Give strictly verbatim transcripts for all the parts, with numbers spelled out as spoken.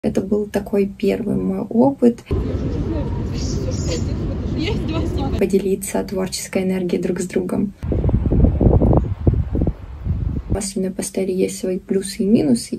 Это был такой первый мой опыт поделиться творческой энергией друг с другом. В масляной пастели есть свои плюсы и минусы.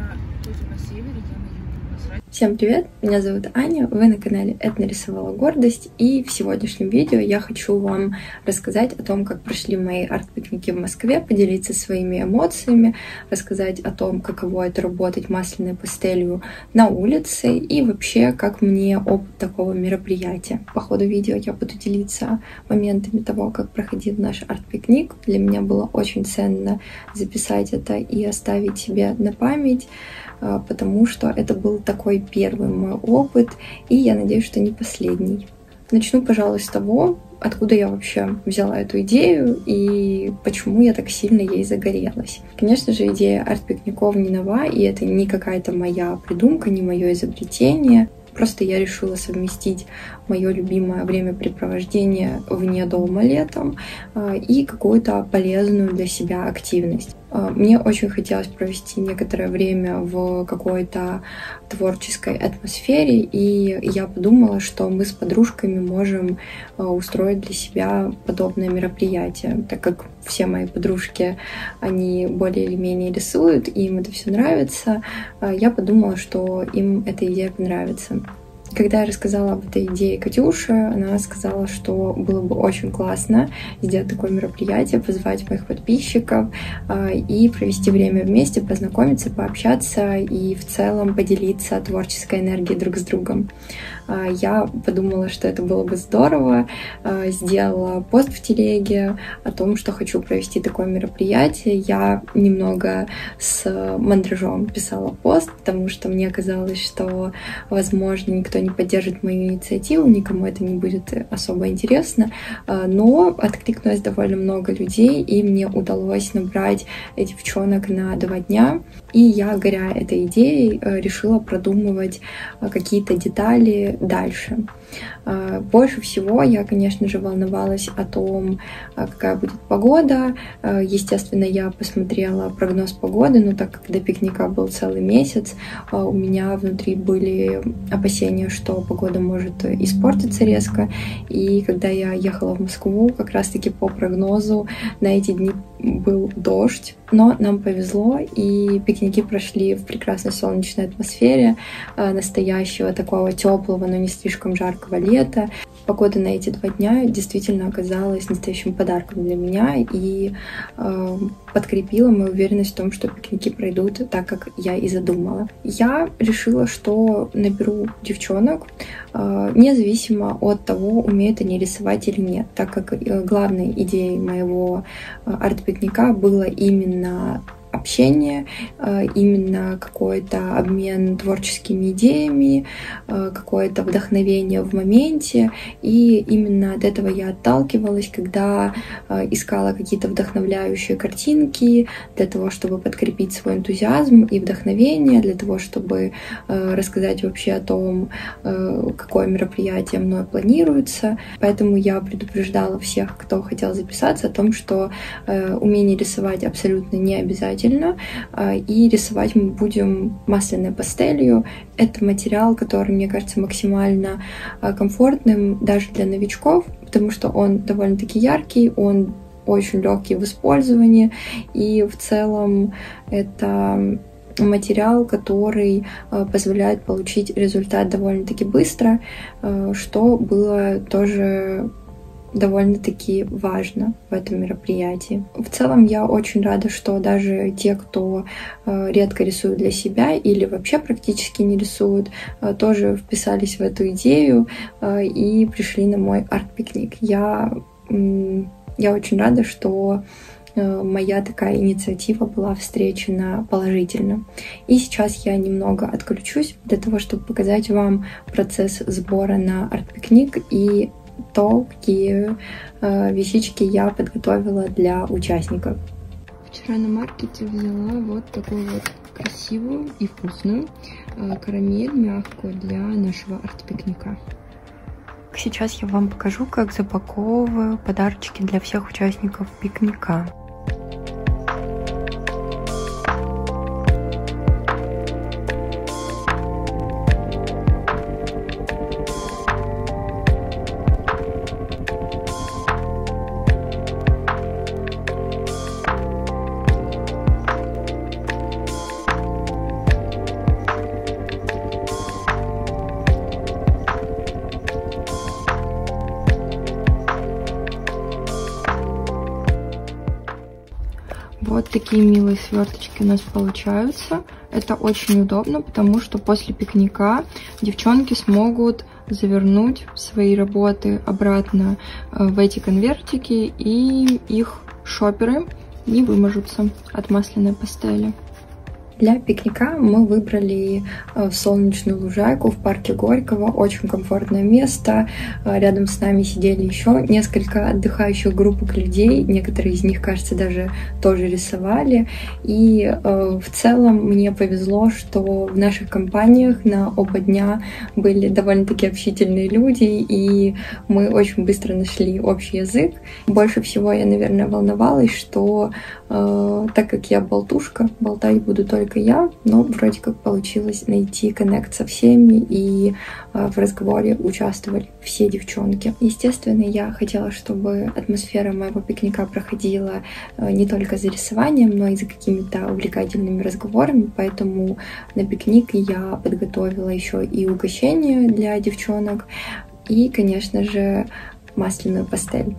Всем привет! Меня зовут Аня, вы на канале Это нарисовала гордость, и в сегодняшнем видео я хочу вам рассказать о том, как прошли мои арт-пикники в Москве, поделиться своими эмоциями, рассказать о том, каково это работать масляной пастелью на улице и вообще, как мне опыт такого мероприятия. По ходу видео я буду делиться моментами того, как проходил наш арт-пикник. Для меня было очень ценно записать это и оставить себе на память, потому что это был такой первый мой опыт, и я надеюсь, что не последний. Начну, пожалуй, с того, откуда я вообще взяла эту идею и почему я так сильно ей загорелась. Конечно же, идея арт-пикников не нова, и это не какая-то моя придумка, не мое изобретение. Просто я решила совместить мое любимое времяпрепровождение вне дома летом и какую-то полезную для себя активность. Мне очень хотелось провести некоторое время в какой-то творческой атмосфере, и я подумала, что мы с подружками можем устроить для себя подобное мероприятие, так как все мои подружки, они более или менее рисуют, и им это все нравится. Я подумала, что им эта идея понравится. Когда я рассказала об этой идее Катюше, она сказала, что было бы очень классно сделать такое мероприятие, позвать моих подписчиков и провести время вместе, познакомиться, пообщаться и в целом поделиться творческой энергией друг с другом. Я подумала, что это было бы здорово, сделала пост в телеге о том, что хочу провести такое мероприятие. Я немного с мандражом писала пост, потому что мне казалось, что, возможно, никто не поддержит мою инициативу, никому это не будет особо интересно, но откликнулось довольно много людей, и мне удалось набрать девчонок на два дня, и я, горя этой идеей, решила продумывать какие-то детали дальше. Больше всего я, конечно же, волновалась о том, какая будет погода. Естественно, я посмотрела прогноз погоды, но так как до пикника был целый месяц, у меня внутри были опасения, что погода может испортиться резко. И когда я ехала в Москву, как раз-таки по прогнозу на эти дни был дождь, но нам повезло, и пикники прошли в прекрасной солнечной атмосфере настоящего такого теплого, но не слишком жаркого лета. Погода на эти два дня действительно оказалась настоящим подарком для меня и э, подкрепила мою уверенность в том, что пикники пройдут так, как я и задумала. Я решила, что наберу девчонок, э, независимо от того, умеют они рисовать или нет, так как э, главной идеей моего э, арт-пикника было именно общение, именно какой-то обмен творческими идеями, какое-то вдохновение в моменте. И именно от этого я отталкивалась, когда искала какие-то вдохновляющие картинки для того, чтобы подкрепить свой энтузиазм и вдохновение, для того, чтобы рассказать вообще о том, какое мероприятие мной планируется. Поэтому я предупреждала всех, кто хотел записаться, о том, что умение рисовать абсолютно не обязательно, и рисовать мы будем масляной пастелью. Это материал, который, мне кажется, максимально комфортным даже для новичков, потому что он довольно-таки яркий, он очень легкий в использовании, и в целом это материал, который позволяет получить результат довольно-таки быстро, что было тоже довольно-таки важно в этом мероприятии. В целом я очень рада, что даже те, кто редко рисует для себя или вообще практически не рисуют, тоже вписались в эту идею и пришли на мой арт-пикник. Я, я очень рада, что моя такая инициатива была встречена положительно. И сейчас я немного отключусь для того, чтобы показать вам процесс сбора на арт-пикник и то, какие э, вещички я подготовила для участников. Вчера на маркете взяла вот такую вот красивую и вкусную э, карамель мягкую для нашего арт-пикника. Сейчас я вам покажу, как запаковываю подарочки для всех участников пикника. Вот такие милые сверточки у нас получаются. Это очень удобно, потому что после пикника девчонки смогут завернуть свои работы обратно в эти конвертики, и их шоперы не вымажутся от масляной пастели. Для пикника мы выбрали солнечную лужайку в парке Горького. Очень комфортное место. Рядом с нами сидели еще несколько отдыхающих группок людей. Некоторые из них, кажется, даже тоже рисовали. И в целом мне повезло, что в наших компаниях на оба дня были довольно-таки общительные люди, и мы очень быстро нашли общий язык. Больше всего я, наверное, волновалась, что так как я болтушка, болтать буду только я, но вроде как получилось найти коннект со всеми, и в разговоре участвовали все девчонки. Естественно, я хотела, чтобы атмосфера моего пикника проходила не только за рисованием, но и за какими-то увлекательными разговорами, поэтому на пикник я подготовила еще и угощение для девчонок, и, конечно же, масляную пастель.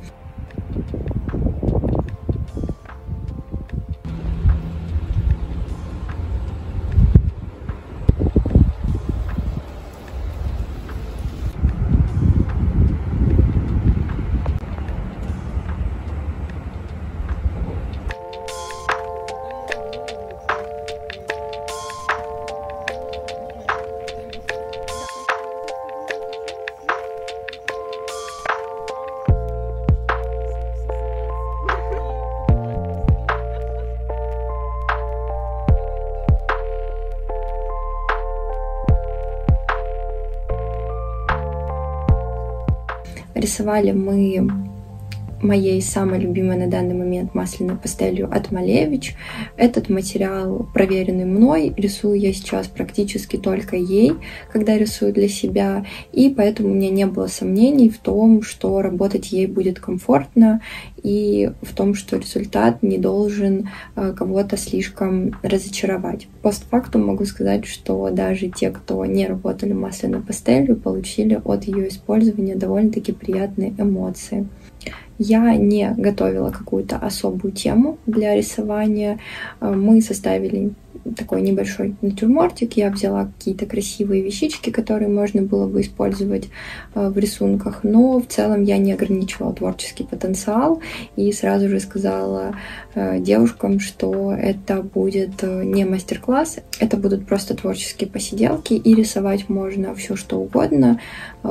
Рисовали мы моей самой любимой на данный момент масляной пастелью от Малевич. Этот материал проверенный мной, рисую я сейчас практически только ей, когда рисую для себя, и поэтому у меня не было сомнений в том, что работать ей будет комфортно, и в том, что результат не должен кого-то слишком разочаровать. Постфактум могу сказать, что даже те, кто не работали масляной пастелью, получили от ее использования довольно-таки приятные эмоции. Я не готовила какую-то особую тему для рисования. Мы составили такой небольшой натюрмортик. Я взяла какие-то красивые вещички, которые можно было бы использовать в рисунках, но в целом я не ограничивала творческий потенциал и сразу же сказала девушкам, что это будет не мастер-класс, это будут просто творческие посиделки, и рисовать можно все что угодно,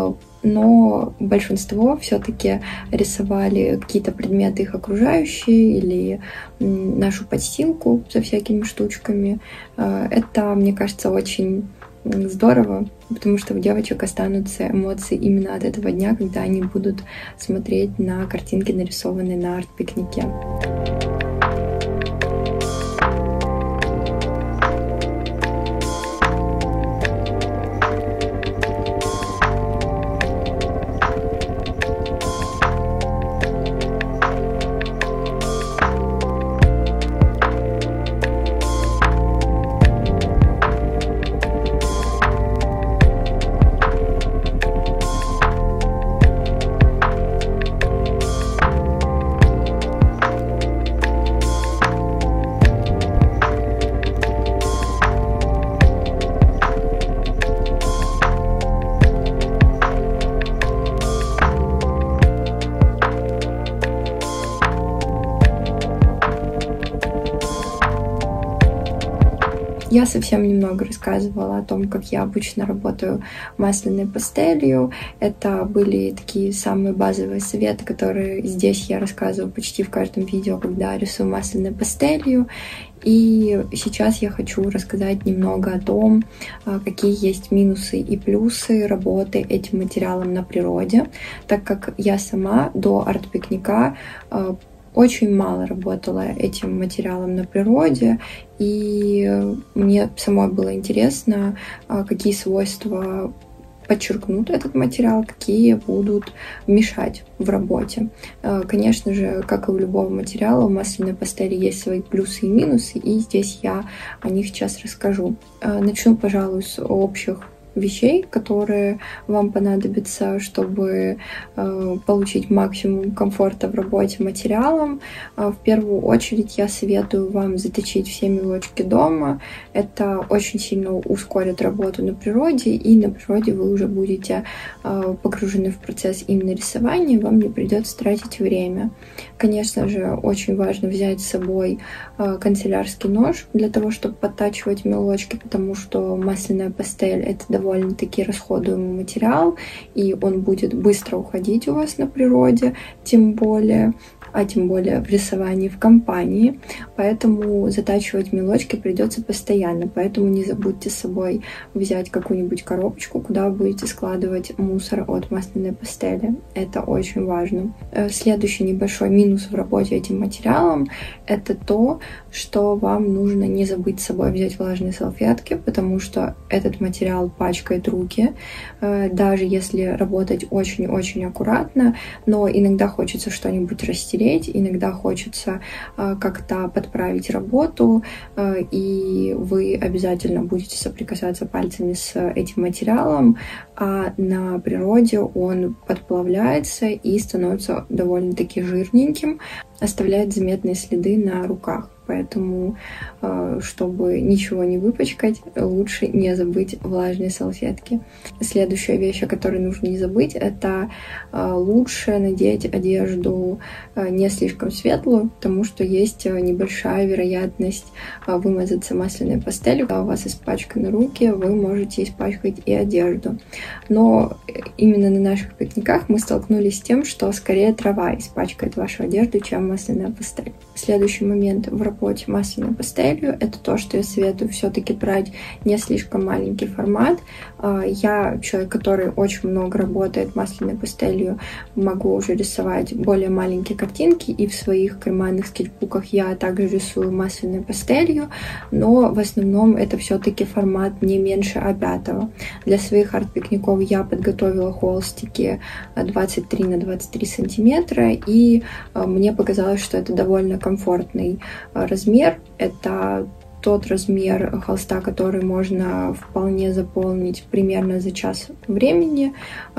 но большинство все-таки рисовали какие-то предметы их окружающие или нашу подстилку со всякими штучками. Это, мне кажется, очень здорово, потому что у девочек останутся эмоции именно от этого дня, когда они будут смотреть на картинки, нарисованные на арт-пикнике. Я совсем немного рассказывала о том, как я обычно работаю масляной пастелью. Это были такие самые базовые советы, которые здесь я рассказываю почти в каждом видео, когда рисую масляной пастелью. И сейчас я хочу рассказать немного о том, какие есть минусы и плюсы работы этим материалом на природе, так как я сама до арт-пикника очень мало работала этим материалом на природе, и мне самой было интересно, какие свойства подчеркнут этот материал, какие будут мешать в работе. Конечно же, как и у любого материала, у масляной пастели есть свои плюсы и минусы, и здесь я о них сейчас расскажу. Начну, пожалуй, с общих вещей, которые вам понадобятся, чтобы получить максимум комфорта в работе материалом. В первую очередь я советую вам заточить все мелочки дома. Это очень сильно ускорит работу на природе, и на природе вы уже будете погружены в процесс именно рисования, вам не придется тратить время. Конечно же, очень важно взять с собой канцелярский нож для того, чтобы подтачивать мелочки, потому что масляная пастель — это довольно-таки расходуемый материал, и он будет быстро уходить у вас на природе, тем более, а тем более в рисовании в компании, поэтому затачивать мелочки придется постоянно, поэтому не забудьте с собой взять какую-нибудь коробочку, куда вы будете складывать мусор от масляной пастели, это очень важно. Следующий небольшой минус в работе этим материалом — это то, что вам нужно не забыть с собой взять влажные салфетки, потому что этот материал пачкает руки, даже если работать очень-очень аккуратно, но иногда хочется что-нибудь растереть, иногда хочется как-то подправить работу, и вы обязательно будете соприкасаться пальцами с этим материалом, а на природе он подплавляется и становится довольно-таки жирненьким, оставляет заметные следы на руках. Поэтому, чтобы ничего не выпачкать, лучше не забыть влажные салфетки. Следующая вещь, о которой нужно не забыть, это лучше надеть одежду не слишком светлую, потому что есть небольшая вероятность вымазаться масляной пастелью. Когда у вас испачканы руки, вы можете испачкать и одежду. Но именно на наших пикниках мы столкнулись с тем, что скорее трава испачкает вашу одежду, чем масляная пастель. Следующий момент в работе масляной пастелью — это то, что я советую все-таки брать не слишком маленький формат. Я человек, который очень много работает масляной пастелью, могу уже рисовать более маленькие картинки, и в своих карманных скетчбуках я также рисую масляной пастелью, но в основном это все-таки формат не меньше а пять. Для своих арт-пикников я подготовила холстики двадцать три на двадцать три сантиметра, и мне показалось, что это довольно комфортный размер. Это тот размер холста, который можно вполне заполнить примерно за час времени,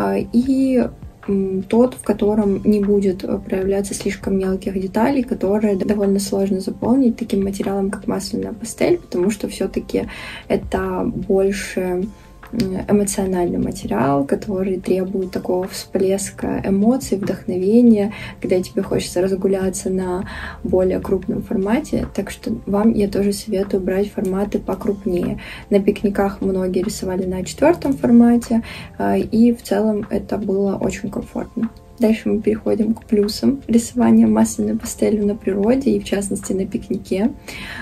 и тот, в котором не будет проявляться слишком мелких деталей, которые довольно сложно заполнить таким материалом, как масляная пастель, потому что все-таки это больше эмоциональный материал, который требует такого всплеска эмоций, вдохновения, когда тебе хочется разгуляться на более крупном формате. Так что вам я тоже советую брать форматы покрупнее. На пикниках многие рисовали на четвертом формате, и в целом это было очень комфортно. Дальше мы переходим к плюсам рисования масляной пастелью на природе и, в частности, на пикнике.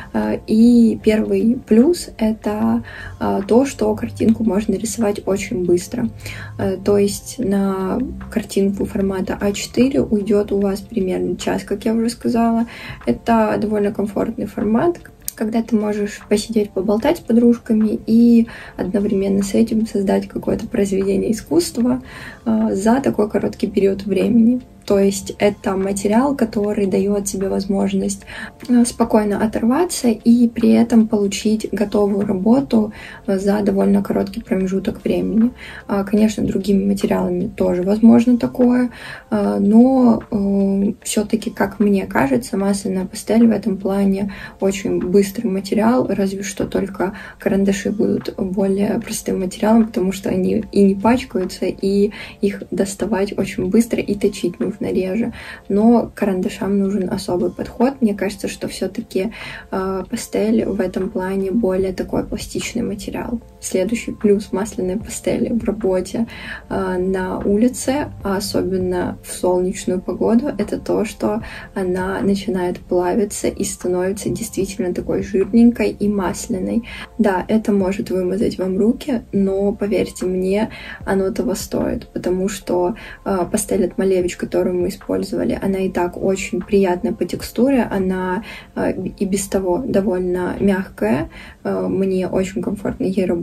И первый плюс — это то, что картинку можно рисовать очень быстро. То есть на картинку формата а четыре уйдет у вас примерно час, как я уже сказала. Это довольно комфортный формат, когда ты можешь посидеть, поболтать с подружками и одновременно с этим создать какое-то произведение искусства за такой короткий период времени. То есть это материал, который дает тебе возможность спокойно оторваться и при этом получить готовую работу за довольно короткий промежуток времени. Конечно, другими материалами тоже возможно такое, но все-таки, как мне кажется, масляная пастель в этом плане очень быстрый материал, разве что только карандаши будут более простым материалом, потому что они и не пачкаются, и их доставать очень быстро и точить нужно реже, но карандашам нужен особый подход. Мне кажется, что все-таки э, пастель в этом плане более такой пластичный материал. Следующий плюс масляной пастели в работе э, на улице, а особенно в солнечную погоду, это то, что она начинает плавиться и становится действительно такой жирненькой и масляной. Да, это может вымазать вам руки, но поверьте мне, оно того стоит, потому что э, пастель от Малевич, которую мы использовали, она и так очень приятная по текстуре, она э, и без того довольно мягкая, э, мне очень комфортно ей работать.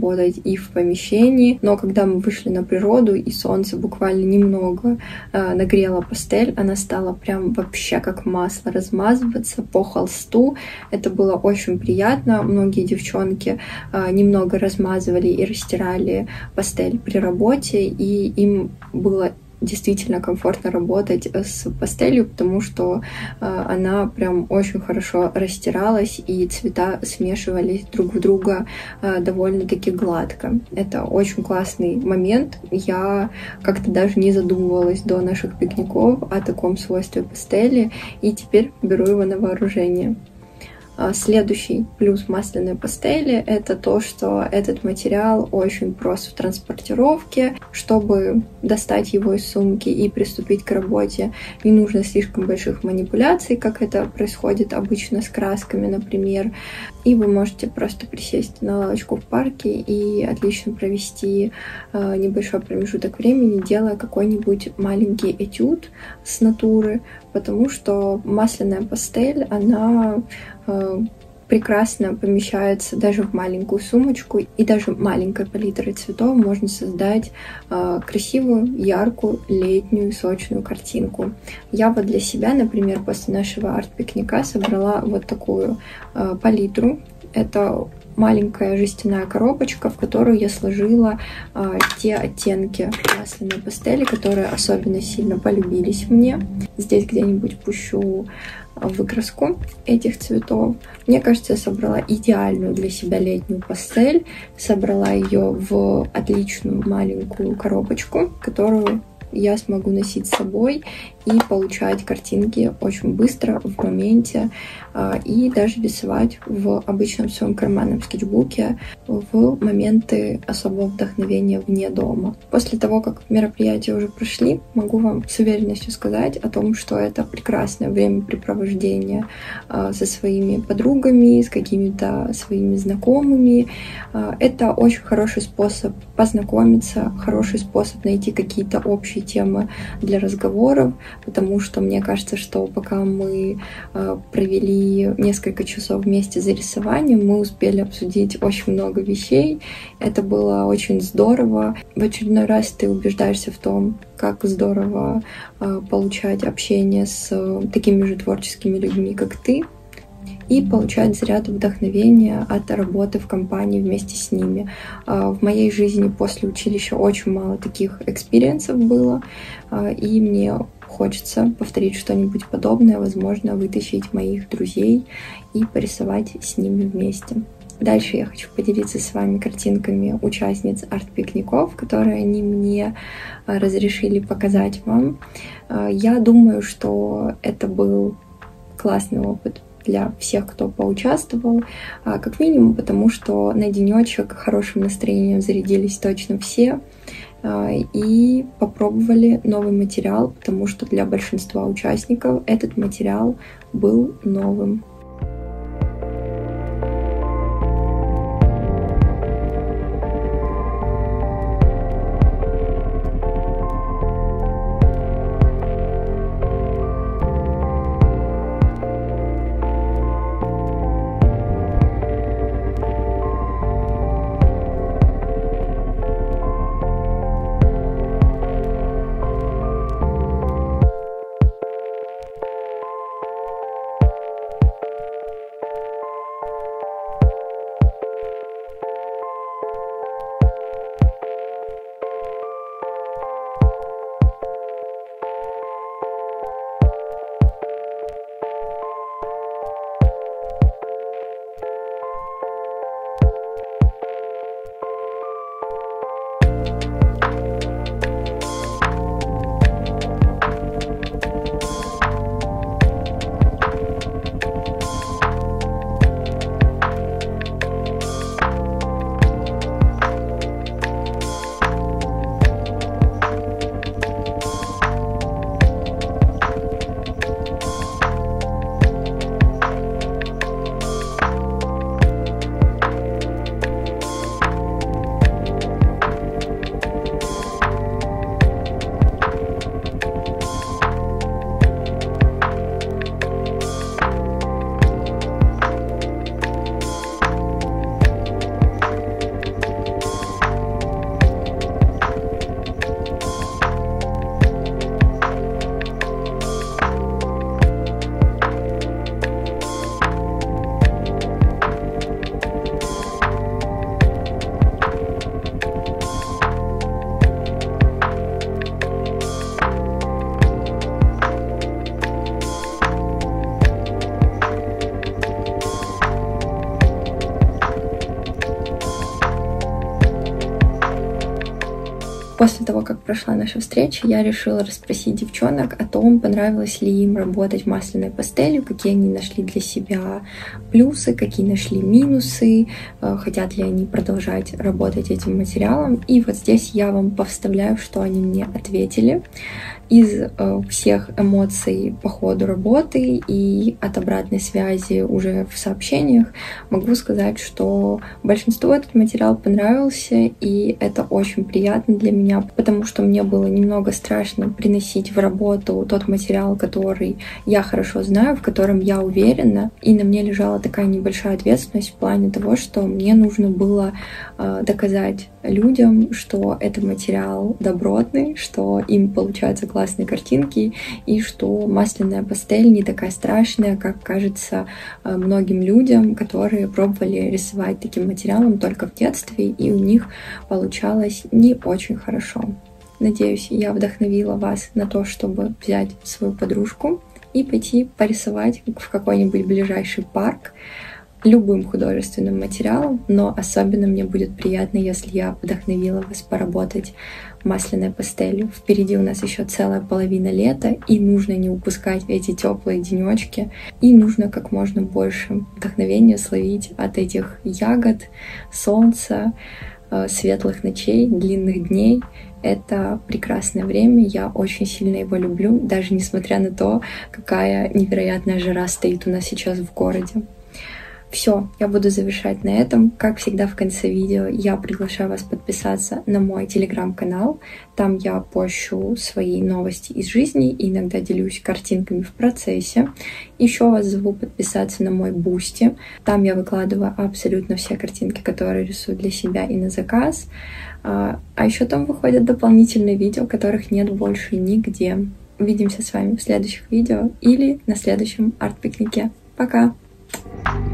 работать и в помещении, но когда мы вышли на природу и солнце буквально немного э, нагрело пастель, она стала прям вообще как масло размазываться по холсту. Это было очень приятно. Многие девчонки э, немного размазывали и растирали пастель при работе, и им было действительно комфортно работать с пастелью, потому что э, она прям очень хорошо растиралась, и цвета смешивались друг в друга э, довольно-таки гладко. Это очень классный момент. Я как-то даже не задумывалась до наших пикников о таком свойстве пастели, и теперь беру его на вооружение. Следующий плюс масляной пастели — это то, что этот материал очень прост в транспортировке. Чтобы достать его из сумки и приступить к работе, не нужно слишком больших манипуляций, как это происходит обычно с красками, например. И вы можете просто присесть на лавочку в парке и отлично провести небольшой промежуток времени, делая какой-нибудь маленький этюд с натуры, потому что масляная пастель, она прекрасно помещается даже в маленькую сумочку, и даже маленькой палитрой цветов можно создать э, красивую, яркую, летнюю, сочную картинку. Я вот для себя, например, после нашего арт-пикника собрала вот такую э, палитру. Это маленькая жестяная коробочка, в которую я сложила э, те оттенки масляной пастели, которые особенно сильно полюбились мне. Здесь где-нибудь пущу выкраску этих цветов. Мне кажется, я собрала идеальную для себя летнюю пастель, собрала ее в отличную маленькую коробочку, которую я смогу носить с собой и получать картинки очень быстро, в моменте, и даже рисовать в обычном своем карманном скетчбуке в моменты особого вдохновения вне дома. После того, как мероприятия уже прошли, могу вам с уверенностью сказать о том, что это прекрасное времяпрепровождение со своими подругами, с какими-то своими знакомыми. Это очень хороший способ познакомиться, хороший способ найти какие-то общие темы для разговоров, потому что мне кажется, что пока мы э, провели несколько часов вместе за рисованием, мы успели обсудить очень много вещей. Это было очень здорово. В очередной раз ты убеждаешься в том, как здорово э, получать общение с э, такими же творческими людьми, как ты, и получать заряд вдохновения от работы в компании вместе с ними. В моей жизни после училища очень мало таких экспириенсов было, и мне хочется повторить что-нибудь подобное, возможно, вытащить моих друзей и порисовать с ними вместе. Дальше я хочу поделиться с вами картинками участниц арт-пикников, которые они мне разрешили показать вам. Я думаю, что это был классный опыт для всех, кто поучаствовал, как минимум потому, что на денечек хорошим настроением зарядились точно все и попробовали новый материал, потому что для большинства участников этот материал был новым. После того, как прошла наша встреча, я решила расспросить девчонок о том, понравилось ли им работать масляной пастелью, какие они нашли для себя плюсы, какие нашли минусы, хотят ли они продолжать работать этим материалом. И вот здесь я вам повставляю, что они мне ответили. Из э, всех эмоций по ходу работы и от обратной связи уже в сообщениях могу сказать, что большинству этот материал понравился, и это очень приятно для меня, потому что мне было немного страшно приносить в работу тот материал, который я хорошо знаю, в котором я уверена, и на мне лежала такая небольшая ответственность в плане того, что мне нужно было э, доказать людям, что это материал добротный, что им получаются классные картинки, и что масляная пастель не такая страшная, как кажется многим людям, которые пробовали рисовать таким материалом только в детстве, и у них получалось не очень хорошо. Надеюсь, я вдохновила вас на то, чтобы взять свою подружку и пойти порисовать в какой-нибудь ближайший парк любым художественным материалом, но особенно мне будет приятно, если я вдохновила вас поработать масляной пастелью. Впереди у нас еще целая половина лета, и нужно не упускать эти теплые денечки, и нужно как можно больше вдохновения словить от этих ягод, солнца, светлых ночей, длинных дней. Это прекрасное время, я очень сильно его люблю, даже несмотря на то, какая невероятная жара стоит у нас сейчас в городе. Все, я буду завершать на этом. Как всегда в конце видео я приглашаю вас подписаться на мой телеграм-канал. Там я пощу свои новости из жизни и иногда делюсь картинками в процессе. Еще вас зову подписаться на мой Бусти. Там я выкладываю абсолютно все картинки, которые рисую для себя и на заказ. А еще там выходят дополнительные видео, которых нет больше нигде. Увидимся с вами в следующих видео или на следующем арт-пикнике. Пока!